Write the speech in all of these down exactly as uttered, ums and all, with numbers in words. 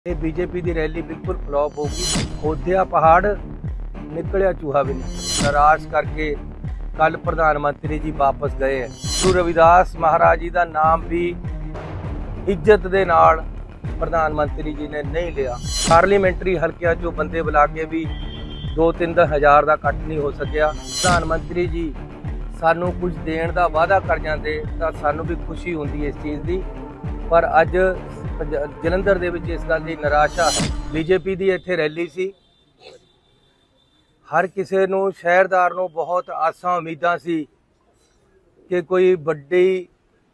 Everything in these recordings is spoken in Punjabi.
ਇਹ ਬੀਜੇਪੀ ਦੀ ਰੈਲੀ ਬਿਲਕੁਲ ਫਲॉप ਹੋਗੀ। ਖੋਦਿਆ ਪਹਾੜ ਨਿਕਲਿਆ ਚੂਹਾ ਵੀ ਨਹੀਂ। ਨਾਰਾਜ਼ ਕਰਕੇ ਕੱਲ ਪ੍ਰਧਾਨ ਮੰਤਰੀ ਜੀ ਵਾਪਸ ਗਏ ਹੈ। ਗੁਰੂ ਰਵਿਦਾਸ ਮਹਾਰਾਜ ਜੀ ਦਾ ਨਾਮ ਵੀ ਇੱਜ਼ਤ ਦੇ ਨਾਲ ਪ੍ਰਧਾਨ ਮੰਤਰੀ ਜੀ ਨੇ ਨਹੀਂ ਲਿਆ। ਪਾਰਲੀਮੈਂਟਰੀ ਹਲਕਿਆਂ ਚੋਂ ਬੰਦੇ ਬੁਲਾ ਕੇ ਵੀ ਦੋ ਤਿੰਨ ਹਜ਼ਾਰ ਦਾ ਇਕੱਠ ਨਹੀਂ ਹੋ ਸਕਿਆ। ਪ੍ਰਧਾਨ ਮੰਤਰੀ ਜੀ ਸਾਨੂੰ ਕੁਝ ਦੇਣ ਦਾ ਵਾਅਦਾ ਕਰ ਜਾਂਦੇ ਤਾਂ ਸਾਨੂੰ ਵੀ ਖੁਸ਼ੀ ਹੁੰਦੀ ਇਸ ਚੀਜ਼ ਦੀ, ਪਰ ਅੱਜ ਜਲੰਧਰ ਦੇ ਵਿੱਚ ਇਸ ਗੱਲ ਦੀ ਨਿਰਾਸ਼ਾ ਹੈ। ਬੀਜੇਪੀ ਦੀ ਇੱਥੇ ਰੈਲੀ ਸੀ। ਹਰ ਕਿਸੇ ਨੂੰ ਸ਼ਹਿਰਦਾਰ ਨੂੰ ਬਹੁਤ ਆਸਾਂ ਉਮੀਦਾਂ ਸੀ ਕਿ ਕੋਈ ਵੱਡੀ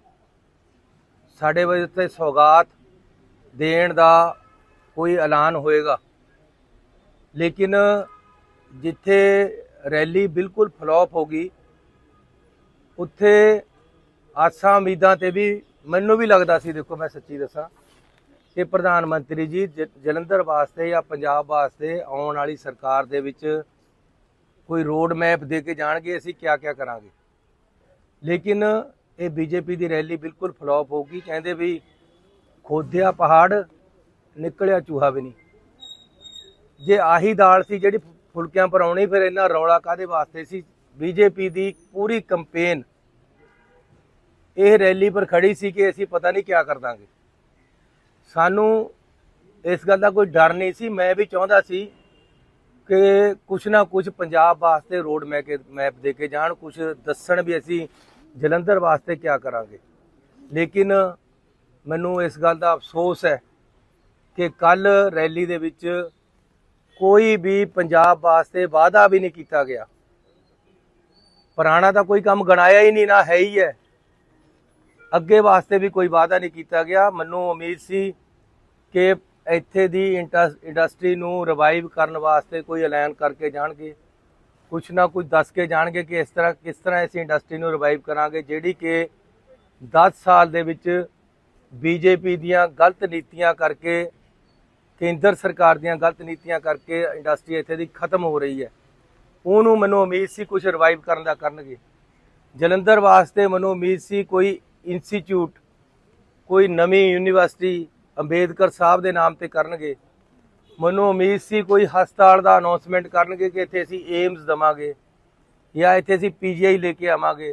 ਸਾਡੇ ਵਾਸਤੇ ਸੌਗਾਤ ਦੇਣ ਦਾ ਕੋਈ ਐਲਾਨ ਹੋਏਗਾ, ਲੇਕਿਨ ਜਿੱਥੇ ਰੈਲੀ ਬਿਲਕੁਲ ਫਲॉप ਹੋ ਗਈ ਉੱਥੇ ਆਸਾਂ ਉਮੀਦਾਂ ਤੇ ਵੀ ਮੈਨੂੰ ਵੀ ਲੱਗਦਾ ਸੀ। ਦੇਖੋ ਮੈਂ ਸੱਚੀ ਦੱਸਾਂ ਕਿ ਪ੍ਰਧਾਨ ਮੰਤਰੀ ਜੀ ਜਲੰਧਰ ਵਾਸਤੇ ਜਾਂ ਪੰਜਾਬ ਵਾਸਤੇ ਆਉਣ ਵਾਲੀ ਸਰਕਾਰ ਦੇ ਵਿੱਚ ਕੋਈ ਰੋਡ ਮੈਪ ਦੇ ਕੇ ਜਾਣਗੇ ਅਸੀਂ ਕਿਆ ਕਿਆ ਕਰਾਂਗੇ, ਲੇਕਿਨ ਇਹ ਬੀਜੇਪੀ ਦੀ ਰੈਲੀ ਬਿਲਕੁਲ ਫਲॉप ਹੋ ਗਈ। ਕਹਿੰਦੇ ਵੀ ਖੋਦਿਆ ਪਹਾੜ ਨਿਕਲਿਆ ਚੂਹਾ ਵੀ ਨਹੀਂ। ਜੇ ਆਹੀ ਦਾਲ ਸੀ ਜਿਹੜੀ ਫੁਲਕਿਆਂ ਪਰ ਆਉਣੀ, ਫਿਰ ਇੰਨਾ ਰੌਲਾ ਕਾਹਦੇ ਵਾਸਤੇ ਸੀ। ਬੀਜੇਪੀ ਦੀ ਪੂਰੀ ਕੰਪੇਨ ਇਹ ਰੈਲੀ ਪਰ ਖੜੀ ਸੀ ਕਿ ਅਸੀਂ ਪਤਾ ਨਹੀਂ ਕਿਆ ਕਰ ਦਾਂਗੇ। ਸਾਨੂੰ ਇਸ ਗੱਲ ਦਾ ਕੋਈ ਡਰ ਨਹੀਂ ਸੀ। ਮੈਂ ਵੀ ਚਾਹੁੰਦਾ ਸੀ ਕਿ ਕੁਛ ਨਾ ਕੁਛ ਪੰਜਾਬ ਵਾਸਤੇ ਰੋਡ ਮੈਪ ਮੈਪ ਦੇ ਕੇ ਜਾਣ, ਕੁਛ ਦੱਸਣ ਵੀ ਅਸੀਂ ਜਲੰਧਰ ਵਾਸਤੇ ਕਿਆ ਕਰਾਂਗੇ। ਲੇਕਿਨ ਮੈਨੂੰ ਇਸ ਗੱਲ ਦਾ ਅਫਸੋਸ ਹੈ ਕਿ ਕੱਲ ਰੈਲੀ ਦੇ ਵਿੱਚ ਕੋਈ ਵੀ ਪੰਜਾਬ ਵਾਸਤੇ ਵਾਅਦਾ ਵੀ ਨਹੀਂ ਕੀਤਾ ਗਿਆ। ਪੁਰਾਣਾ ਤਾਂ ਕੋਈ ਕੰਮ ਗਣਾਇਆ ਹੀ ਨਹੀਂ, ਨਾ ਹੈ ਹੀ ਹੈ। ਅੱਗੇ ਵਾਸਤੇ ਵੀ ਕੋਈ ਵਾਅਦਾ ਨਹੀਂ ਕੀਤਾ ਗਿਆ। ਮੈਨੂੰ ਉਮੀਦ ਸੀ ਕਿ ਇੱਥੇ ਦੀ ਇੰਡਸਟਰੀ ਨੂੰ ਰਿਵਾਈਵ ਕਰਨ ਵਾਸਤੇ ਕੋਈ ਐਲਾਨ ਕਰਕੇ ਜਾਣਗੇ, ਕੁਛ ਨਾ ਕੁਛ ਦੱਸ ਕੇ ਜਾਣਗੇ ਕਿ ਇਸ ਤਰ੍ਹਾਂ ਕਿਸ ਤਰ੍ਹਾਂ ਇਸ ਇੰਡਸਟਰੀ ਨੂੰ ਰਿਵਾਈਵ ਕਰਾਂਗੇ ਜਿਹੜੀ ਕਿ ਦਸ ਸਾਲ ਦੇ ਵਿੱਚ ਬੀਜੇਪੀ ਦੀਆਂ ਗਲਤ ਨੀਤੀਆਂ ਕਰਕੇ, ਕੇਂਦਰ ਸਰਕਾਰ ਦੀਆਂ ਗਲਤ ਨੀਤੀਆਂ ਕਰਕੇ ਇੰਡਸਟਰੀ ਇੱਥੇ ਦੀ ਖਤਮ ਹੋ ਰਹੀ ਹੈ। ਉਹਨੂੰ ਮੈਨੂੰ ਉਮੀਦ ਸੀ ਕੁਛ ਰਿਵਾਈਵ ਕਰਨ ਦਾ ਕਰਨਗੇ। ਜਲੰਧਰ ਵਾਸਤੇ ਮੈਨੂੰ ਉਮੀਦ ਸੀ ਕੋਈ ਇੰਸਟੀਚਿਊਟ, ਕੋਈ ਨਵੀਂ ਯੂਨੀਵਰਸਿਟੀ ਅੰਬੇਦਕਰ ਸਾਹਿਬ ਦੇ ਨਾਮ ਤੇ ਕਰਨਗੇ। ਮੈਨੂੰ ਉਮੀਦ ਸੀ ਕੋਈ ਹਸਪਤਾਲ ਦਾ ਅਨਾਉਂਸਮੈਂਟ ਕਰਨਗੇ ਕਿ ਇੱਥੇ ਅਸੀਂ ਏਮਸ ਦੇਵਾਂਗੇ ਜਾਂ ਇੱਥੇ ਅਸੀਂ ਪੀਜੀਆਈ ਲੈ ਕੇ ਆਵਾਂਗੇ।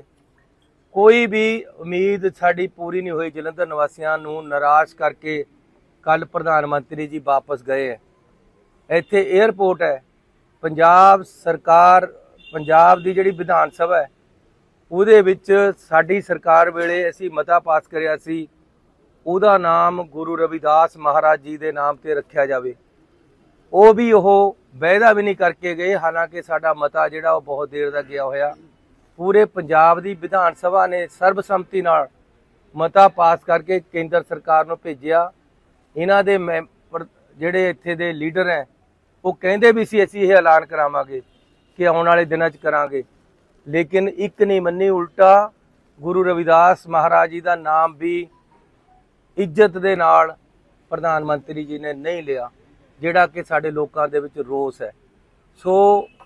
ਕੋਈ ਵੀ ਉਮੀਦ ਸਾਡੀ ਪੂਰੀ ਨਹੀਂ ਹੋਈ। ਜਲੰਧਰ ਨਿਵਾਸੀਆਂ ਨੂੰ ਨਿਰਾਸ਼ ਕਰਕੇ ਕੱਲ ਪ੍ਰਧਾਨ ਮੰਤਰੀ ਜੀ ਵਾਪਸ ਗਏ ਹੈ। ਇੱਥੇ ਏਅਰਪੋਰਟ ਹੈ। ਪੰਜਾਬ ਸਰਕਾਰ, ਪੰਜਾਬ ਦੀ ਜਿਹੜੀ ਵਿਧਾਨ ਸਭਾ ਹੈ ਉਹਦੇ ਵਿੱਚ ਸਾਡੀ ਸਰਕਾਰ ਵੇਲੇ ਅਸੀਂ ਮਤਾ ਪਾਸ ਕਰਿਆ ਸੀ, ਉਹਦਾ ਨਾਮ ਗੁਰੂ ਰਵਿਦਾਸ ਮਹਾਰਾਜ ਜੀ ਦੇ ਨਾਮ ਤੇ ਰੱਖਿਆ ਜਾਵੇ। ਉਹ ਵੀ ਉਹ ਵਾਅਦਾ ਵੀ ਨਹੀਂ ਕਰਕੇ ਗਏ, ਹਾਲਾਂਕਿ ਸਾਡਾ ਮਤਾ ਜਿਹੜਾ ਉਹ ਬਹੁਤ ਦੇਰ ਦਾ ਗਿਆ ਹੋਇਆ। ਪੂਰੇ ਪੰਜਾਬ ਦੀ ਵਿਧਾਨ ਸਭਾ ਨੇ ਸਰਬਸੰਮਤੀ ਨਾਲ ਮਤਾ ਪਾਸ ਕਰਕੇ ਕੇਂਦਰ ਸਰਕਾਰ ਨੂੰ ਭੇਜਿਆ। ਇਹਨਾਂ ਦੇ ਮੈਂਬਰ ਜਿਹੜੇ ਇੱਥੇ ਦੇ ਲੀਡਰ ਹੈ ਉਹ ਕਹਿੰਦੇ ਵੀ ਸੀ ਅਸੀਂ ਇਹ ਐਲਾਨ ਕਰਾਵਾਂਗੇ ਕਿ ਆਉਣ ਵਾਲੇ ਦਿਨਾਂ 'ਚ ਕਰਾਂਗੇ, ਲੇਕਿਨ ਇੱਕ ਨਹੀਂ ਮੰਨੀ, ਉਲਟਾ ਗੁਰੂ ਰਵਿਦਾਸ ਮਹਾਰਾਜ ਜੀ ਦਾ ਨਾਮ ਵੀ ਇੱਜ਼ਤ ਦੇ ਨਾਲ ਪ੍ਰਧਾਨ ਮੰਤਰੀ ਜੀ ਨੇ ਨਹੀਂ ਲਿਆ, ਜਿਹੜਾ ਕਿ ਸਾਡੇ ਲੋਕਾਂ ਦੇ ਵਿੱਚ ਰੋਸ ਹੈ। ਸੋ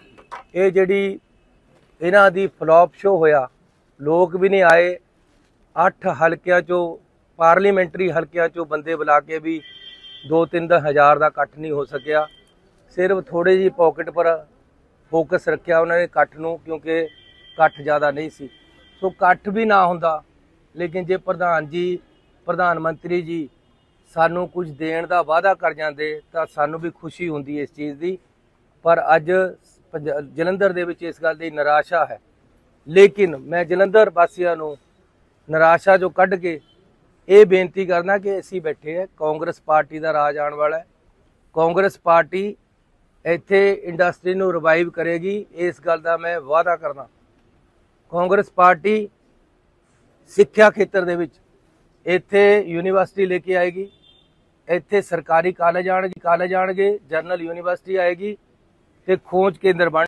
ਇਹ ਜਿਹੜੀ ਇਹਨਾਂ ਦੀ ਫਲॉप ਸ਼ੋ ਹੋਇਆ, ਲੋਕ ਵੀ ਨਹੀਂ ਆਏ। ਅੱਠ ਹਲਕਿਆਂ ਚੋਂ, ਪਾਰਲੀਮੈਂਟਰੀ ਹਲਕਿਆਂ ਚੋਂ ਬੰਦੇ ਬੁਲਾ ਕੇ ਵੀ ਦੋ ਤਿੰਨ ਹਜ਼ਾਰ ਦਾ ਇਕੱਠ ਨਹੀਂ ਹੋ ਸਕਿਆ। ਸਿਰਫ ਥੋੜੇ ਜਿਹੀ ਪੌਕਟ ਪਰ ਫੋਕਸ ਰੱਖਿਆ ਉਹਨਾਂ ਨੇ ਇਕੱਠ ਨੂੰ, ਕਿਉਂਕਿ ਇਕੱਠ ਜ਼ਿਆਦਾ ਨਹੀਂ ਸੀ। ਸੋ ਇਕੱਠ ਵੀ ਨਾ ਹੁੰਦਾ, ਲੇਕਿਨ ਜੇ ਪ੍ਰਧਾਨ ਜੀ ਪ੍ਰਧਾਨ ਮੰਤਰੀ ਜੀ ਸਾਨੂੰ ਕੁਝ ਦੇਣ ਦਾ ਵਾਅਦਾ ਕਰ ਜਾਂਦੇ ਤਾਂ ਸਾਨੂੰ ਵੀ ਖੁਸ਼ੀ ਹੁੰਦੀ ਇਸ ਚੀਜ਼ ਦੀ, ਪਰ ਅੱਜ ਜਲੰਧਰ ਦੇ ਵਿੱਚ ਇਸ ਗੱਲ ਦੀ ਨਿਰਾਸ਼ਾ ਹੈ। ਲੇਕਿਨ ਮੈਂ ਜਲੰਧਰ ਵਾਸੀਆਂ ਨੂੰ ਨਿਰਾਸ਼ਾ ਚੋਂ ਕੱਢ ਕੇ ਇਹ ਬੇਨਤੀ ਕਰਨਾ ਕਿ ਅਸੀਂ ਬੈਠੇ ਹੈ, ਕਾਂਗਰਸ ਪਾਰਟੀ ਦਾ ਰਾਜ ਆਉਣ ਵਾਲਾ ਹੈ। ਕਾਂਗਰਸ ਪਾਰਟੀ ਇੱਥੇ ਇੰਡਸਟਰੀ ਨੂੰ ਰਿਵਾਈਵ ਕਰੇਗੀ, ਇਸ ਗੱਲ ਦਾ ਮੈਂ ਵਾਅਦਾ ਕਰਦਾ। ਕਾਂਗਰਸ ਪਾਰਟੀ ਸਿੱਖਿਆ ਖੇਤਰ ਦੇ ਵਿੱਚ ਇੱਥੇ ਯੂਨੀਵਰਸਿਟੀ ਲੈ ਕੇ ਆਏਗੀ। ਇੱਥੇ ਸਰਕਾਰੀ ਕਾਲਜ ਆਣਗੇ ਕਾਲਜ ਆਣਗੇ ਜਨਰਲ ਯੂਨੀਵਰਸਿਟੀ ਆਏਗੀ ਤੇ ਖੋਜ ਕੇਂਦਰ ਬਣ